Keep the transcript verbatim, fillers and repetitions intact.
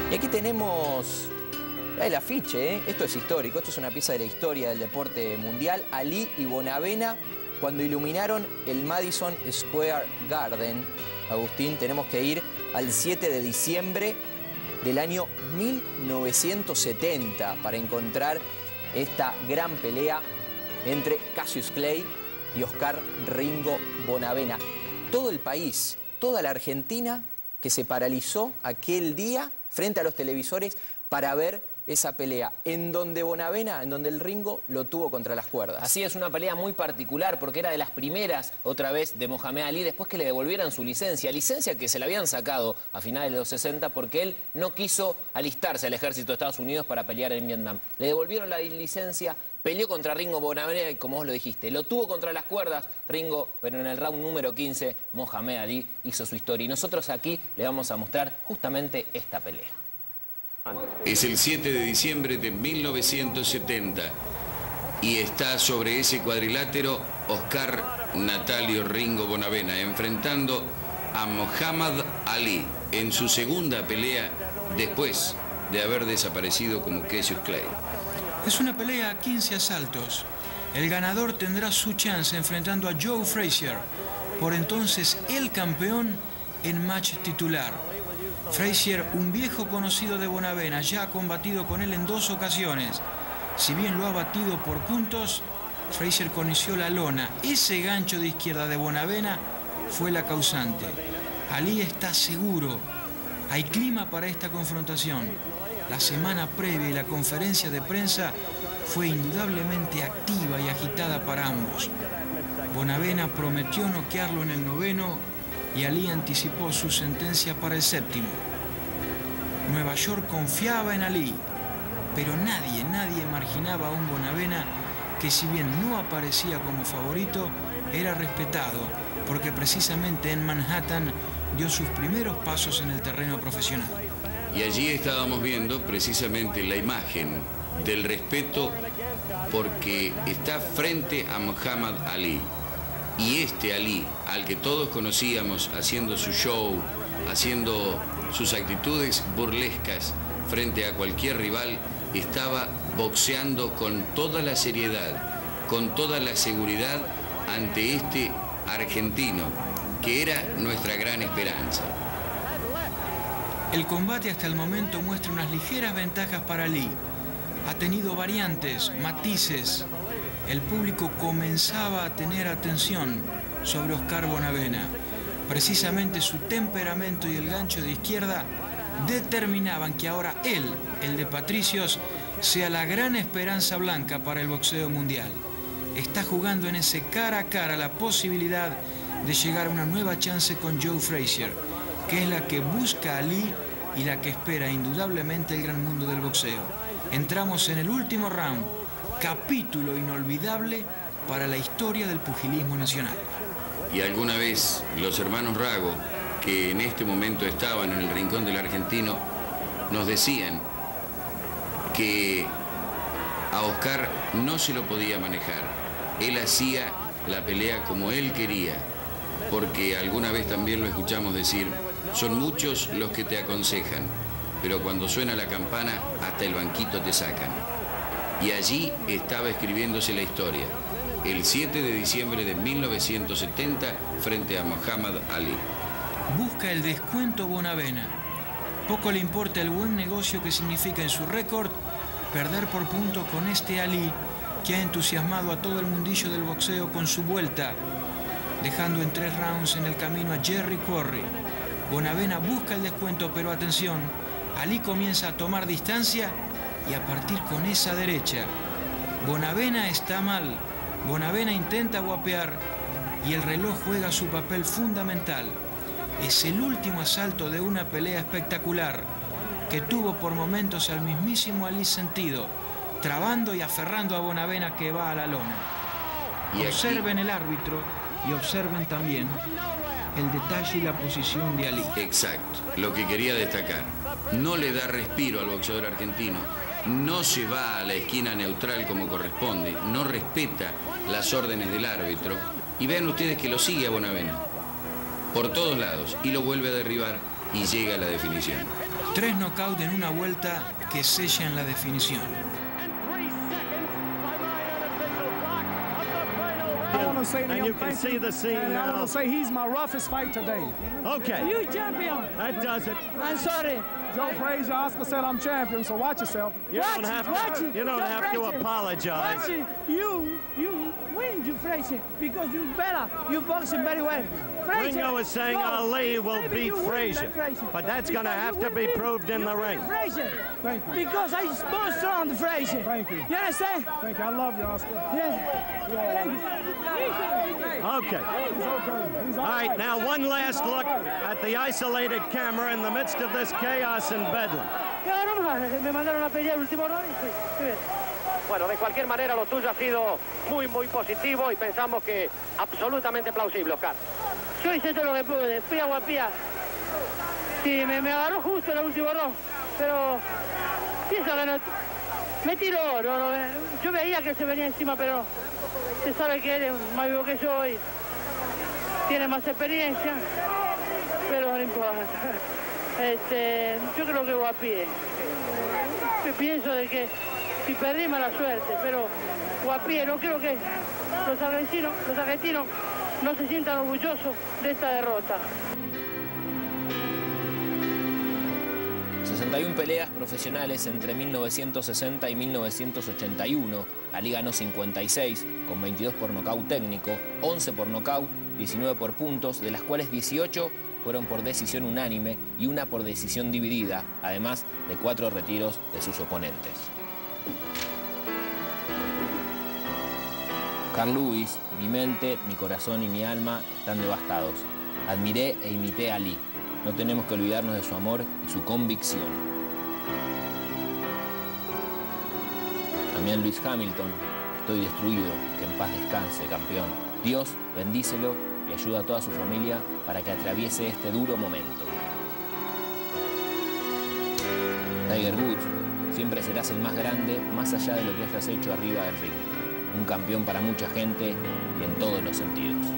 Y aquí tenemos el afiche, ¿eh? Esto es histórico, esto es una pieza de la historia del deporte mundial. Ali y Bonavena, cuando iluminaron el Madison Square Garden. Agustín, tenemos que ir al siete de diciembre del año mil novecientos setenta para encontrar esta gran pelea entre Cassius Clay y Oscar Ringo Bonavena. Todo el país, toda la Argentina que se paralizó aquel día frente a los televisores para ver esa pelea, en donde Bonavena, en donde el Ringo lo tuvo contra las cuerdas. Así es, una pelea muy particular porque era de las primeras, otra vez, de Mohamed Ali, después que le devolvieran su licencia. Licencia que se le habían sacado a finales de los sesenta porque él no quiso alistarse al ejército de Estados Unidos para pelear en Vietnam. Le devolvieron la licencia, peleó contra Ringo Bonavena y, como vos lo dijiste, lo tuvo contra las cuerdas Ringo, pero en el round número quince, Mohamed Ali hizo su historia. Y nosotros aquí le vamos a mostrar justamente esta pelea. Es el siete de diciembre de mil novecientos setenta y está sobre ese cuadrilátero Oscar Natalio Ringo Bonavena enfrentando a Muhammad Ali en su segunda pelea después de haber desaparecido como Cassius Clay. Es una pelea a quince asaltos. El ganador tendrá su chance enfrentando a Joe Frazier, por entonces el campeón en match titular. Frazier, un viejo conocido de Bonavena, ya ha combatido con él en dos ocasiones. Si bien lo ha batido por puntos, Frazier conoció la lona. Ese gancho de izquierda de Bonavena fue la causante. Ali está seguro. Hay clima para esta confrontación. La semana previa y la conferencia de prensa fue indudablemente activa y agitada para ambos. Bonavena prometió noquearlo en el noveno y Ali anticipó su sentencia para el séptimo. Nueva York confiaba en Ali, pero nadie, nadie marginaba a un Bonavena que, si bien no aparecía como favorito, era respetado, porque precisamente en Manhattan dio sus primeros pasos en el terreno profesional. Y allí estábamos viendo precisamente la imagen del respeto, porque está frente a Muhammad Ali. Y este Ali, al que todos conocíamos haciendo su show, haciendo sus actitudes burlescas frente a cualquier rival, estaba boxeando con toda la seriedad, con toda la seguridad ante este argentino, que era nuestra gran esperanza. El combate hasta el momento muestra unas ligeras ventajas para Ali. Ha tenido variantes, matices. El público comenzaba a tener atención sobre Oscar Bonavena. Precisamente su temperamento y el gancho de izquierda determinaban que ahora él, el de Patricios, sea la gran esperanza blanca para el boxeo mundial. Está jugando en ese cara a cara la posibilidad de llegar a una nueva chance con Joe Frazier, que es la que busca a Ali y la que espera indudablemente el gran mundo del boxeo. Entramos en el último round. Capítulo inolvidable para la historia del pugilismo nacional. Y alguna vez los hermanos Rago, que en este momento estaban en el rincón del argentino, nos decían que a Oscar no se lo podía manejar. Él hacía la pelea como él quería, porque alguna vez también lo escuchamos decir, son muchos los que te aconsejan, pero cuando suena la campana hasta el banquito te sacan. Y allí estaba escribiéndose la historia, el siete de diciembre de mil novecientos setenta, frente a Muhammad Ali. Busca el descuento Bonavena. Poco le importa el buen negocio que significa en su récord perder por puntos con este Ali, que ha entusiasmado a todo el mundillo del boxeo con su vuelta, dejando en tres rounds en el camino a Jerry Quarry. Bonavena busca el descuento, pero atención, Ali comienza a tomar distancia y a partir con esa derecha. Bonavena está mal. Bonavena intenta guapear y el reloj juega su papel fundamental. Es el último asalto de una pelea espectacular que tuvo por momentos al mismísimo Ali sentido, trabando y aferrando a Bonavena, que va a la lona. Y observen el árbitro y observen también el detalle y la posición de Ali. Exacto, lo que quería destacar. No le da respiro al boxeador argentino. No se va a la esquina neutral como corresponde, no respeta las órdenes del árbitro. Y vean ustedes que lo sigue a Bonavena por todos lados y lo vuelve a derribar y llega a la definición. Tres knockouts en una vuelta que sellan la definición. And you can see the scene and now. I want to say he's my roughest fight today. Okay. You champion. That does it. I'm sorry. Joe Frazier, Oscar said I'm champion, so watch yourself. You watch don't have it, watch to, it. you don't Joe have to Frazier. apologize. Watch it. You, you win, Joe Frazier, because you better. You boxing very well. Frazier, Ringo is saying go. Ali will Maybe beat you win Frazier, like Frazier. but that's going to Because have you to will be beat- proved in you the beat ring. Frazier. Thank you. Because I'm more strong than Frazier. Thank you. You understand? Thank you. I love you, Oscar. Yeah. Thank you. Okay. All right, now one last look at the isolated camera in the midst of this chaos and bedlam. Me mandaron a pelear el último round. Bueno, de cualquier manera lo tuyo ha sido muy, muy positivo y pensamos que absolutamente plausible, Oscar. Yo hice todo lo que pude, fui a Guapía. Sí, me, me agarró justo en el último round, pero pienso que no, me tiró, no, no, yo veía que se venía encima, pero se sabe que él es más vivo que yo y tiene más experiencia, pero no importa. Este, yo creo que Guapía. Pienso de que si perdí mala suerte, pero Guapía, no creo que los argentinos, los argentinos no se sientan orgullosos de esta derrota. sesenta y una peleas profesionales entre mil novecientos sesenta y mil novecientos ochenta y uno. Ali ganó cincuenta y seis, con veintidós por nocaut técnico, once por nocaut, diecinueve por puntos, de las cuales dieciocho fueron por decisión unánime y una por decisión dividida, además de cuatro retiros de sus oponentes. Carl Lewis, mi mente, mi corazón y mi alma están devastados. Admiré e imité a Ali. No tenemos que olvidarnos de su amor y su convicción. También Lewis Hamilton, estoy destruido, que en paz descanse, campeón. Dios, bendícelo y ayuda a toda su familia para que atraviese este duro momento. Tiger Woods, siempre serás el más grande, más allá de lo que hayas hecho arriba del ring. Un campeón para mucha gente y en todos los sentidos.